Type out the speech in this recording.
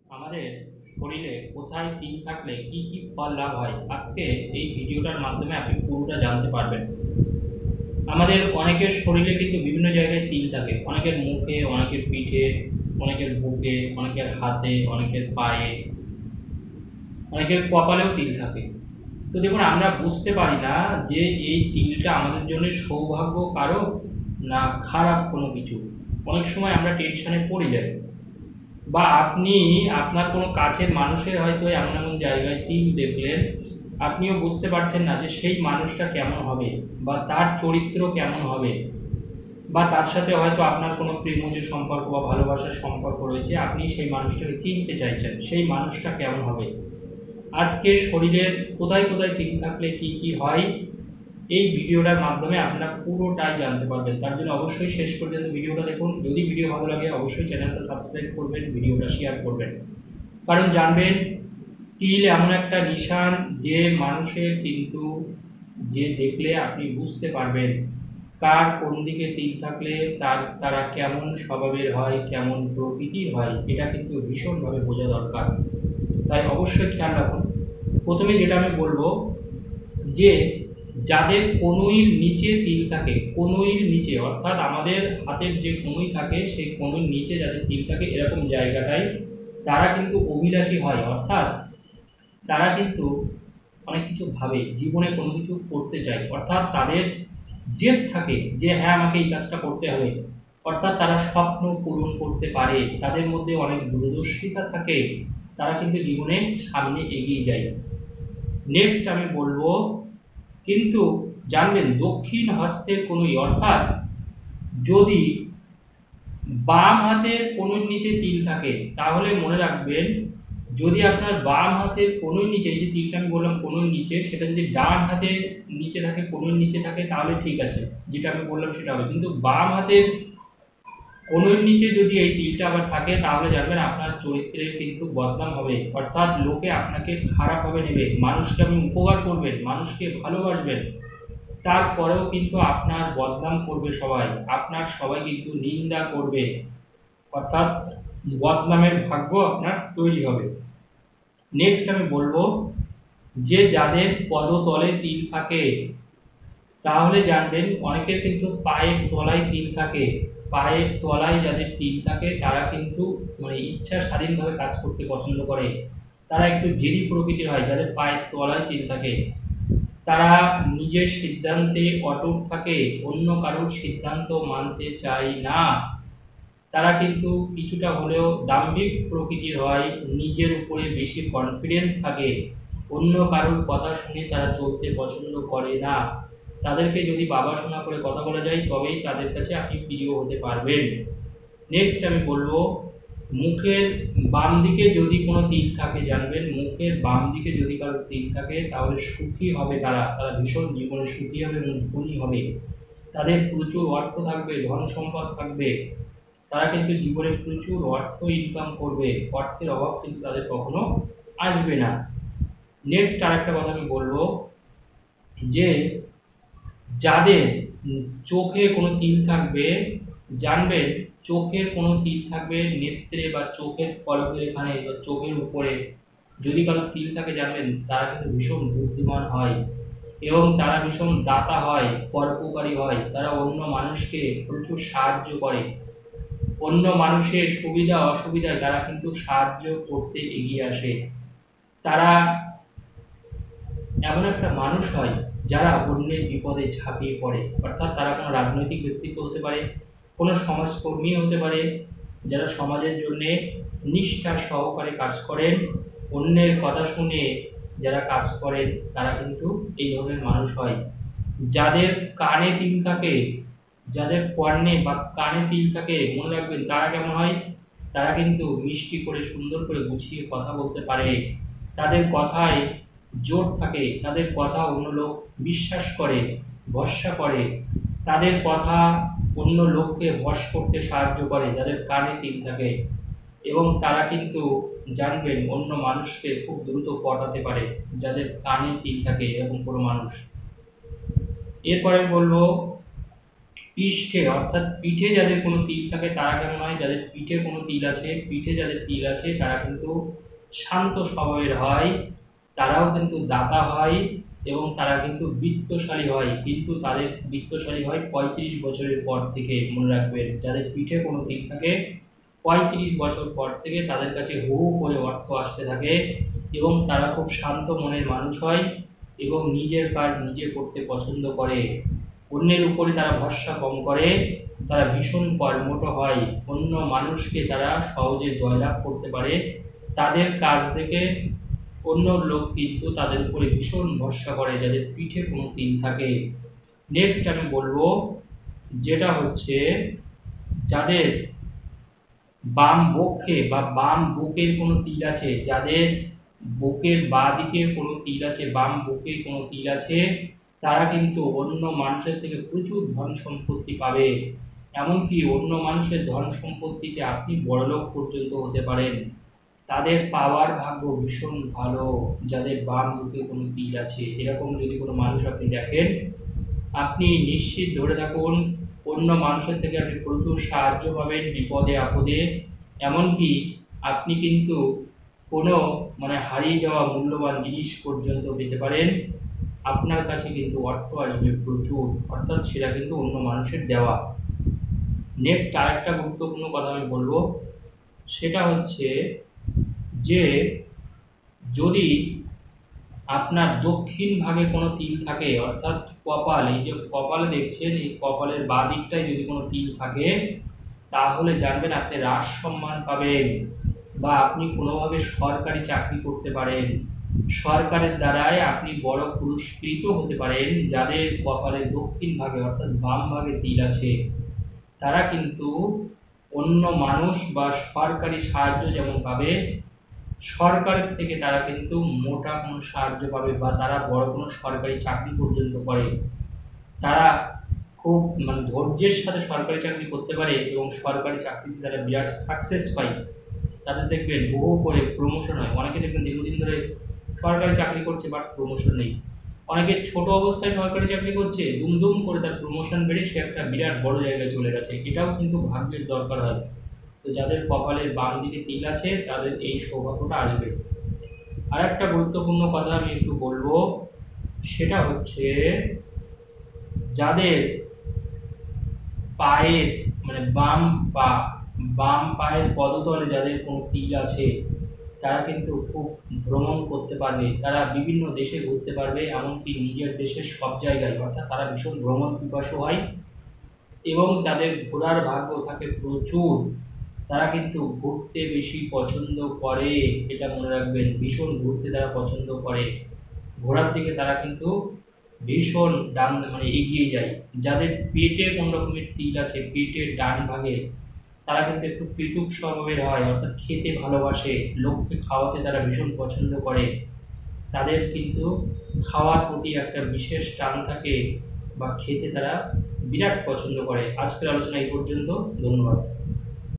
আমাদের শরীরে কোথায় তিল থাকলে কি কি ফল লাভ হয়, আজকে এই ভিডিওটার মাধ্যমে আপনি পুরোটা জানতে পারবেন। আমাদের অনেকের শরীরে কিন্তু বিভিন্ন জায়গায় তিল থাকে, অনেকের মুখে, অনেকের পিঠে, অনেকের বুকে, অনেকের হাতে, অনেকের পায়ে, অনেকের কপালেও তিল থাকে। তো দেখুন, আমরা বুঝতে পারি না যে এই তিলটা আমাদের জন্য সৌভাগ্য কারক না খারাপ কোনো কিছু। অনেক সময় আমরা টেনশনে পড়ে যাই, বা আপনি আপনার কোনো কাছের মানুষের হয়তো এমন এমন জায়গায় তিল দেখলেন, আপনিও বুঝতে পারছেন না যে সেই মানুষটা কেমন হবে বা তার চরিত্র কেমন হবে, বা তার সাথে হয়তো আপনার কোনো প্রেমজ সম্পর্ক বা ভালোবাসার সম্পর্ক রয়েছে, আপনি সেই মানুষটাকে চিনতে চাইছেন, সেই মানুষটা কেমন হবে। আজকে শরীরের কোথায় কোথায় তিল থাকলে কি কি হয়, এই ভিডিওটার মাধ্যমে আপনারা পুরোটাই জানতে পারবেন। তার জন্য অবশ্যই শেষ পর্যন্ত ভিডিওটা দেখুন। যদি ভিডিও ভালো লাগে অবশ্যই চ্যানেলটা সাবস্ক্রাইব করবেন, ভিডিওটা শেয়ার করবেন। কারণ জানবেন, তিল এমন একটা নিশান যে মানুষের কিন্তু যে দেখলে আপনি বুঝতে পারবেন কার কোন দিকে তিল থাকলে তারা কেমন স্বভাবের হয়, কেমন প্রকৃতির হয়, এটা কিন্তু ভীষণভাবে বোঝা দরকার। তাই অবশ্যই খেয়াল রাখুন। প্রথমে যেটা আমি বলবো, যে যাদের কনুইর নিচে তিল থাকে, কনুইর নিচে অর্থাৎ আমাদের হাতের যে কনুই থাকে সেই কনুইর নিচে যাদের তিল থাকে এরকম জায়গাটায় তারা কিন্তু অভিলাষী হয়, অর্থাৎ তারা কিন্তু অনেক কিছু ভাবে, জীবনে কোনো কিছু করতে চায়, অর্থাৎ তাদের জেদ থাকে যে হ্যাঁ আমাকে এই কাজটা করতে হবে, অর্থাৎ তারা স্বপ্ন পূরণ করতে পারে, তাদের মধ্যে অনেক দূরদর্শিতা থাকে, তারা কিন্তু জীবনে সামনে এগিয়ে যায়। নেক্সট আমি বলবো, কিন্তু জানবেন দক্ষিণ হস্তের কনুই, অর্থাৎ যদি বাম হাতের কনুইর নিচে তিল থাকে তাহলে মনে রাখবেন, যদি আপনার বাম হাতের কনুইর নিচে, এই যে তিলটা আমি বললাম কনুইর নিচে, সেটা যদি ডান হাতের নিচে থাকে, কনুইর নিচে থাকে, তাহলে ঠিক আছে, যেটা আমি বললাম সেটা হবে। কিন্তু বাম হাতের কনুইর নিচে যদি এই তিলটা আবার থাকে তাহলে জানবেন আপনার চরিত্রের কিন্তু বদনাম হবে, অর্থাৎ লোকে আপনাকে খারাপভাবে নেবে, মানুষকে আপনি উপকার করবেন, মানুষকে ভালোবাসবেন, তারপরেও কিন্তু আপনার বদনাম করবে সবাই, আপনার সবাই কিন্তু নিন্দা করবে, অর্থাৎ বদনামের ভাগ্য আপনার তৈরি হবে। নেক্সট আমি বলবো, যে যাদের পদতলে তিল থাকে তাহলে জানবেন অনেকের কিন্তু পায়ের তলায় তিল থাকে, পায়ের তলায় যাদের তিল থাকে তারা কিন্তু ইচ্ছা স্বাধীনভাবে কাজ করতে পছন্দ করে, তারা একটু জেদি প্রকৃতির হয়। যাদের পায়ের তলায় তিল থাকে তারা নিজের সিদ্ধান্তে অটুট থাকে, অন্য কারোর সিদ্ধান্ত মানতে চায় না, তারা কিন্তু কিছুটা হলেও দাম্ভিক প্রকৃতির হয়, নিজের উপরে বেশি কনফিডেন্স থাকে, অন্য কারোর কথা শুনে তারা চলতে পছন্দ করে না, তাদেরকে যদি বাবা শোনা করে কথা বলা যায় তবেই তাদের কাছে আপনি প্রিয় হতে পারবেন। নেক্সট আমি বলবো, মুখের বাম দিকে যদি কোনো তিল থাকে, জানবেন মুখের বাম দিকে যদি কারো তিল থাকে তাহলে সুখী হবে, তারা তারা ভীষণ জীবনে সুখী হবে এবং ধনী হবে, তাদের প্রচুর অর্থ থাকবে, ধন সম্পদ থাকবে, তারা কিন্তু জীবনে প্রচুর অর্থ ইনকাম করবে, অর্থের অভাব কিন্তু তাদের কখনো আসবে না। নেক্সট আরেকটা কথা আমি বলবো, যে যাদের চোখে কোনো তিল থাকবে, জানবেন চোখের কোনো তিল থাকবে নেত্রে বা চোখের পলকের এখানে বা চোখের উপরে যদি কারো তিল থাকে, জানবেন তারা কিন্তু ভীষণ বুদ্ধিমান হয় এবং তারা ভীষণ দাতা হয়, পরোপকারী হয়, তারা অন্য মানুষকে প্রচুর সাহায্য করে, অন্য মানুষের সুবিধা অসুবিধায় তারা কিন্তু সাহায্য করতে এগিয়ে আসে, তারা এমন একটা মানুষ হয় যারা অন্যের বিপদে ঝাঁপিয়ে পড়ে, অর্থাৎ তারা কোনো রাজনৈতিক ব্যক্তিত্ব হতে পারে, কোনো সমাজকর্মী হতে পারে, যারা সমাজের জন্য নিষ্ঠা সহকারে কাজ করেন, অন্যের কথা শুনে যারা কাজ করেন, তারা কিন্তু এই ধরনের মানুষ হয়। যাদের কানে তিল থাকে, যাদের কর্ণে বা কানে তিল থাকে, মনে রাখবেন তারা কেমন হয়, তারা কিন্তু মিষ্টি করে সুন্দর করে গুছিয়ে কথা বলতে পারে, তাদের কথায় জোর থাকে, তাদের কথা অন্য লোক বিশ্বাস করে, ভরসা করে, তাদের কথা অন্য লোককে বশ করতে সাহায্য করে যাদের কানে তিল থাকে, এবং তারা কিন্তু জানবেন অন্য মানুষকে খুব দ্রুত পটাতে পারে যাদের কানে তিল থাকে এরকম কোনো মানুষ। এরপরে বলবো, পৃষ্ঠে অর্থাৎ পিঠে যাদের কোনো তিল থাকে তারা কেমন হয়, যাদের পিঠে কোনো তিল আছে, পিঠে যাদের তিল আছে তারা কিন্তু শান্ত স্বভাবের হয়, তারাও কিন্তু দাতা হয় এবং তারা কিন্তু বিত্তশালী হয়, কিন্তু তাদের বিত্তশালী হয় 35 বছরের পর থেকে। মনে রাখবেন, যাদের পিঠে কোনো তিল থাকে 35 বছর পর থেকে তাদের কাছে হু হু করে অর্থ আসতে থাকে এবং তারা খুব শান্ত মনের মানুষ হয় এবং নিজের কাজ নিজে করতে পছন্দ করে, অন্যের উপরে তারা ভরসা কম করে, তারা ভীষণ কর্মঠ হয়, অন্য মানুষকে তারা সহজে জয়লাভ করতে পারে, তাদের কাজ থেকে অন্য লোক কিন্তু তাদের উপরে ভীষণ ভরসা করে যাদের পিঠে কোনো তিল থাকে। নেক্সট আমি বলবো যেটা হচ্ছে যাদের বাম বক্ষে বা বাম বুকের কোনো তিল আছে, যাদের বুকের বাঁ দিকে কোনো তিল আছে, বাম বুকে কোনো তিল আছে, তারা কিন্তু অন্য মানুষের থেকে প্রচুর ধন সম্পত্তি পাবে, এমনকি অন্য মানুষের ধন সম্পত্তিতে আপনি বড়লোক পর্যন্ত হতে পারেন। তাদের পাওয়ার ভাগ্য ভীষণ ভালো যাদের বাম বুকে কোনো তিল আছে। এরকম যদি কোনো মানুষ আপনি দেখেন, আপনি নিশ্চিত ধরে থাকুন অন্য মানুষের থেকে আপনি প্রচুর সাহায্য পাবেন বিপদে আপদে, এমনকি আপনি কিন্তু কোনো হারিয়ে যাওয়া মূল্যবান জিনিস পর্যন্ত পেতে পারেন। আপনার কাছে কিন্তু অর্থ আসবে প্রচুর, অর্থাৎ সেটা কিন্তু অন্য মানুষের দেওয়া। নেক্সট আরেকটা গুরুত্বপূর্ণ কথা আমি বলবো, সেটা হচ্ছে যে যদি আপনার দক্ষিণ ভাগে কোনো তিল থাকে, অর্থাৎ কপাল, এই যে কপালে দেখছেন, এই কপালের বাঁ দিকটায় যদি কোনো তিল থাকে তাহলে জানবেন আপনি রাজ সম্মান পাবেন বা আপনি কোনোভাবে সরকারি চাকরি করতে পারেন, সরকারের দ্বারাই আপনি বড় পুরস্কৃত হতে পারেন। যাদের কপালের দক্ষিণ ভাগে অর্থাৎ বাম ভাগে তিল আছে তারা কিন্তু অন্য মানুষ বা সরকারি সাহায্য যেমন পাবে, সরকারের থেকে তারা কিন্তু মোটা কোনো সাহায্য পাবে বা তারা বড় কোনো সরকারি চাকরি পর্যন্ত করে। তারা খুব ধৈর্যের সাথে সরকারি চাকরি করতে পারে এবং সরকারি চাকরিতে তারা বিরাট সাকসেস পায়। তাদের দেখবেন বহু করে প্রমোশন হয়, অনেকে দেখবেন দীর্ঘদিন ধরে সরকারি চাকরি করছে বাট প্রমোশন নেই, অনেকে ছোট অবস্থায় সরকারি চাকরি করছে, দুমদুম করে তার প্রমোশন বেড়ে সে একটা বিরাট বড় জায়গায় চলে গেছে। এটাও কিন্তু ভাগ্যের দরকার হয়। তো যাদের কপালের বাম দিকে তিল আছে তাদের এই সৌভাগ্যটা আসবে। আর একটা গুরুত্বপূর্ণ কথা আমি একটু বলবো, সেটা হচ্ছে যাদের পায়ের বাম পায়ের পদতলে যাদের কোনো তিল আছে তারা কিন্তু খুব ভ্রমণ করতে পারবে, তারা বিভিন্ন দেশে ঘুরতে পারবে, এমনকি নিজের দেশের সব জায়গায়, অর্থাৎ তারা ভীষণ ভ্রমণ পিপাসু হয় এবং তাদের ঘোরার ভাগ্য থাকে প্রচুর। তারা কিন্তু ঘুরতে বেশি পছন্দ করে, এটা মনে রাখবেন, ভীষণ ঘুরতে তারা পছন্দ করে, ঘোরার দিকে তারা কিন্তু ভীষণ এগিয়ে যায়। যাদের পেটে কোনো রকমের তিল আছে পেটের ডান ভাগে, তারা কিন্তু একটু পেটুক স্বভাবের হয়, অর্থাৎ খেতে ভালোবাসে, লোককে খাওয়াতে তারা ভীষণ পছন্দ করে, তাদের কিন্তু খাওয়ার প্রতি একটা বিশেষ টান থাকে বা খেতে তারা বিরাট পছন্দ করে। আজকের আলোচনা এই পর্যন্ত, ধন্যবাদ।